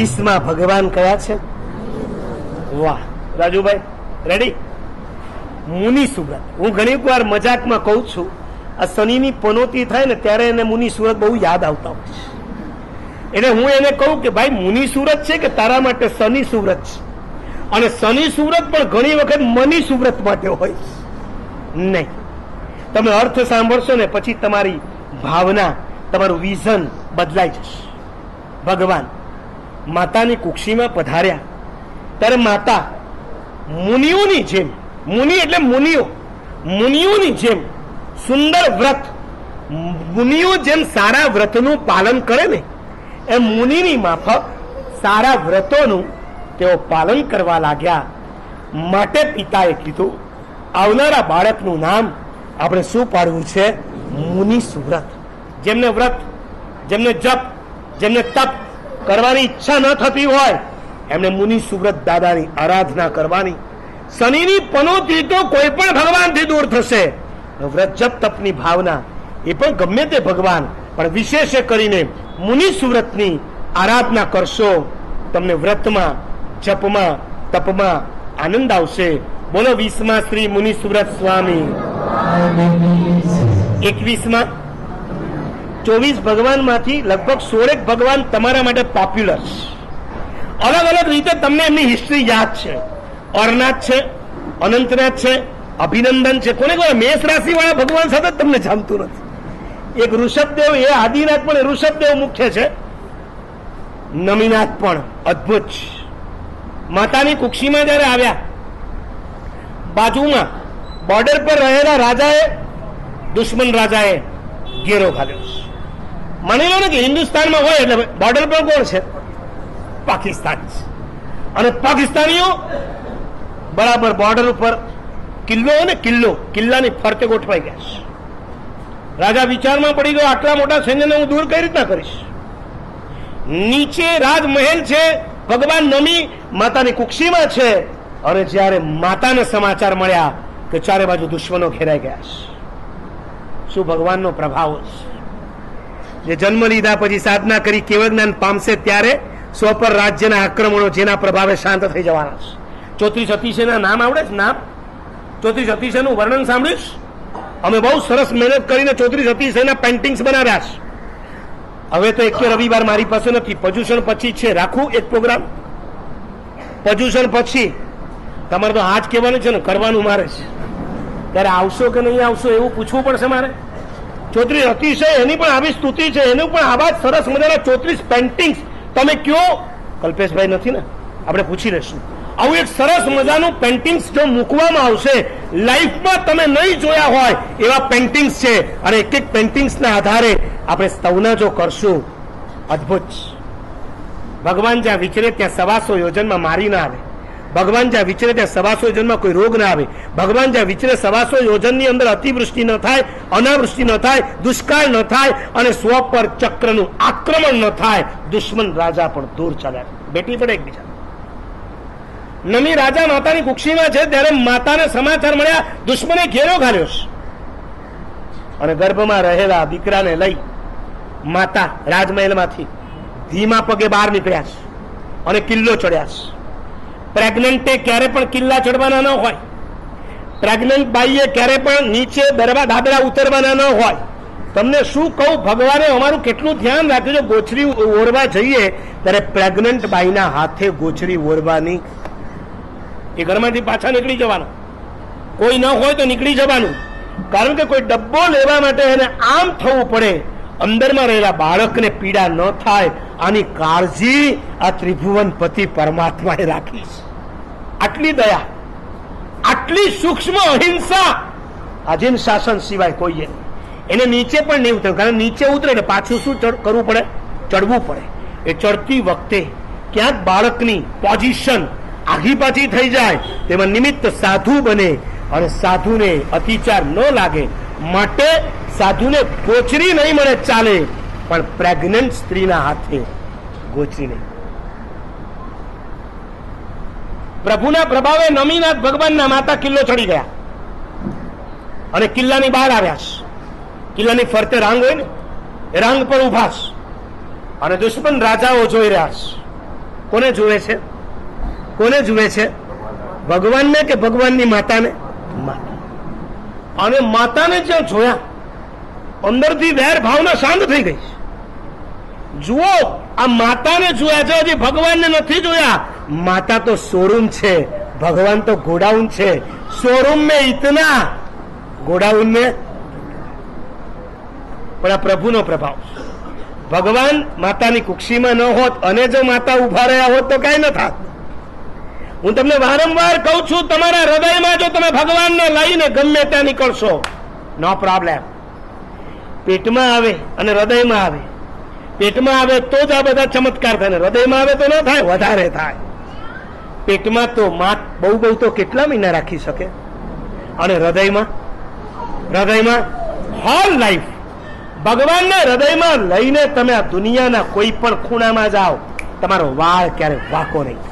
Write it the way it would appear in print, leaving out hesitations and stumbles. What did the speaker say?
20 ભગવાન કયા છે? વાહ રાજુભાઈ, રેડી? મુનિ સુરત. હું ઘણી વાર મજાકમાં કહું છું, આ શનિની પનોતી થાય ને ત્યારે એને મુનિ સુરત બહુ યાદ આવતા હોય છે. એટલે હું એને કહું કે ભાઈ મુનિ સુરત છે કે તારા માટે શનિ સુરત છે? અને શનિ સુરત પણ ઘણી વખત મની સુરત માટે હોય નહીં. તમે અર્થ સાંભળશો ને પછી તમારી ભાવના, તમારું વિઝન બદલાઈ જશે. ભગવાન માતાની કુક્ષીમાં પધાર્યા ત્યારે માતા મુનિઓની જેમ, મુનિ એટલે મુનિઓ, મુનિઓની જેમ સુંદર વ્રત, મુનિઓ જેમ સારા વ્રતનું પાલન કરે ને એમ મુનિની માફક સારા વ્રતોનું તેઓ પાલન કરવા લાગ્યા. માટે પિતાએ કીધું આવનારા બાળકનું નામ આપણે શું પાડવું છે? મુનિ સુરત. જેમને વ્રત, જેમને જપ, જેમને તપ કરવાની ઈચ્છા ન થતી હોય એમને મુનિ સુરત દાદાની આરાધના કરવાની. શનિની પનોતી તો કોઈ પણ ભગવાનથી દૂર થશે. વ્રત જપ તપની ભાવના એ પણ ગમે તે ભગવાન, પણ વિશેષ કરીને મુનિ સુરતની આરાધના કરશો, તમને વ્રતમાં, જપમાં, તપમાં આનંદ આવશે. બોલો 20 શ્રી મુનિ સુરત સ્વામી. 21 24 ભગવાન માંથી લગભગ 16 ભગવાન તમારા માટે પોપ્યુલર છે. અલગ અલગ રીતે તમને એમની હિસ્ટ્રી યાદ છે. અરનાથ છે, અનંતનાથ છે, અભિનંદન છે. કોને કોને મેષ રાશિ વાળા ભગવાન સાથે તમને જાણતું નથી. એક ઋષભદેવ, એ આદિનાથ પણ ઋષભદેવ મુખ્ય છે. નમીનાથ પણ અદભુત છે. માતાની કુક્ષીમાં જયારે આવ્યા, બાજુમાં બોર્ડર પર રહેલા રાજાએ, દુશ્મન રાજાએ ઘેરો ઘાલ્યો. માની લો ને કે હિન્દુસ્તાનમાં હોય એટલે બોર્ડર પર કોણ છે? પાકિસ્તાન છે. અને પાકિસ્તાનીઓ બરાબર બોર્ડર ઉપર કિલ્લો ને કિલ્લાની ફરતે ગોઠવાઈ ગયા છે. રાજા વિચારમાં પડી ગયો, આટલા મોટા સૈન્યને હું દૂર કઈ રીતના કરીશ? નીચે રાજમહેલ છે, ભગવાન નમી માતાની કુક્ષીમાં છે. અને જયારે માતાને સમાચાર મળ્યા કે ચારે બાજુ દુશ્મનો ઘેરાઈ ગયા છે, શું ભગવાનનો પ્રભાવ છે? જે જન્મ લીધા પછી સાધના કરી કેવળ જ્ઞાન પામશે ત્યારે સ્વ પર રાજ્યના આક્રમણો જેના પ્રભાવે શાંત થઈ જવાના છે. 34 અતિશયના નામ આવડે છે? નામ 34 અતિશયનું વર્ણન સાંભળીશ. અમે બહુ સરસ મહેનત કરીને 34 અતિશયના પેન્ટિંગ્સ બનાવ્યા છે. હવે તો એક રવિવાર મારી પાસે નથી. પર્યુષણ પછી છે. રાખું એક પ્રોગ્રામ પર્યુષણ પછી? તમારે તો આજ કહેવાનું છે ને, કરવાનું મારે છે. ત્યારે આવશો કે નહીં આવશો એવું પૂછવું પડશે મારે. 34 અતિશય એની પણ આવી સ્તુતિ છે, એનું પણ આવા સરસ મજાના 34 પેન્ટિંગ્સ તમે કયો? કલ્પેશભાઈ નથી ને, આપણે પૂછી લઈશું. આવું એક સરસ મજાનું પેન્ટિંગ્સ જો મૂકવામાં આવશે, લાઈફમાં તમે નહીં જોયા હોય એવા પેન્ટિંગ્સ છે. અને એક એક પેન્ટિંગ્સના આધારે આપણે સ્તવના જો કરશું, અદભુત. ભગવાન જ્યાં વિચરે ત્યાં 125 યોજનમાં મારી ના આવે. ભગવાન જ્યાં વિચરે ત્યાં 125 યોજનમાં કોઈ રોગ ના આવે. ભગવાન જ્યાં વિચરે 125 યોજનની અંદર અતિવૃષ્ટિ ન થાય, અનાવૃષ્ટિ ન થાય, દુષ્કાળ ન થાય, અને સ્વ પર ચક્રનું આક્રમણ ન થાય. દુશ્મન રાજા પણ દૂર ચાલ્યા, બેટી પડે એકબીજા. નમી રાજા માતાની કુક્ષીમાં છે ત્યારે માતાને સમાચાર મળ્યા, દુશ્મને ઘેરો ઘાલ્યો છે. અને ગર્ભમાં રહેલા દીકરાને લઈ માતા રાજમહેલમાંથી ધીમા પગે બહાર નીકળ્યા છે અને કિલ્લો ચડ્યા છે. પ્રેગ્નન્ટે ક્યારે પણ કિલ્લા ચડવાના ન હોય. પ્રેગ્નન્ટ બાઈએ ક્યારે પણ નીચે દાદરા ઉતરવાના ન હોય. તમને શું કહું, ભગવાને અમારું કેટલું ધ્યાન રાખ્યું છે. ગોચરી ઓરવા જઈએ ત્યારે પ્રેગ્નન્ટ બાઈના હાથે ગોચરી ઓરવાની. એ ઘરમાંથી પાછા નીકળી જવાનું. કોઈ ન હોય તો નીકળી જવાનું. કારણ કે કોઈ ડબ્બો લેવા માટે એને આમ થવું પડે, અંદરમાં રહેલા બાળકને પીડા ન થાય, આની કાળજી આ ત્રિભુવન પતિ પરમાત્માએ રાખી છે. આટલી દયા, આટલી સૂક્ષ્મ અહિંસા અધીન શાસન સિવાય કોઈએ. એને નીચે પણ નહીં ઉતરે, કારણ નીચે ઉતરે એટલે પાછું શું કરવું પડે? ચડવું પડે. એ ચડતી વખતે ક્યાંક બાળકની પોઝિશન આઘી પાછી થઈ જાય, તેમાં નિમિત્ત સાધુ બને અને સાધુને અતિચાર ન લાગે માટે સાધુને ગોચરી નહીં મળે ચાલે, પણ પ્રેગ્નન્ટ સ્ત્રીના હાથે ગોચરી નહીં. પ્રભુના પ્રભાવે નમીનાથ ભગવાનના માતા કિલ્લો ચડી ગયા અને કિલ્લાની બહાર આવ્યા છે. કિલ્લાની ફરતે રાંગ હોય ને, એ રાંગ પર ઉભા છે અને દુશ્મન રાજાઓ જોઈ રહ્યા છે. કોને જુએ છે? કોને જુએ છે? ભગવાનને કે ભગવાનની માતાને? માતા. અને માતાને જ્યાં જોયા અંદરથી વેર ભાવના શાંત થઈ ગઈ. જુઓ, આ માતાને જોયા છે, હજી ભગવાનને નથી જોયા. માતા તો શોરૂમ છે, ભગવાન તો ગોડાઉન છે. શોરૂમ में इतना, ગોડાઉન में. પણ આ પ્રભુનો પ્રભાવ. ભગવાન માતાની કુક્ષીમાં ન હોત અને જો માતા ઉભા રહ્યા હોત તો કઈ ન થાત. હું તમને વારંવાર કહું છું, તમારા હૃદયમાં જો તમે ભગવાનને લઈને ગમે ત્યાં નીકળશો, નો પ્રોબ્લેમ. પેટમાં આવે અને હૃદયમાં આવે. પેટમાં આવે તો જ આ બધા ચમત્કાર થાય, હૃદયમાં આવે તો ન થાય, વધારે થાય. પેટમાં તો માત બહુ બહુ તો કેટલા મહિના રાખી શકે, અને હૃદયમાં હોલ લાઈફ. ભગવાનને હૃદયમાં લઈને તમે આ દુનિયાના કોઈ પણ ખૂણામાં જાઓ, તમારો વાળ ક્યારે વાંકો નહીં.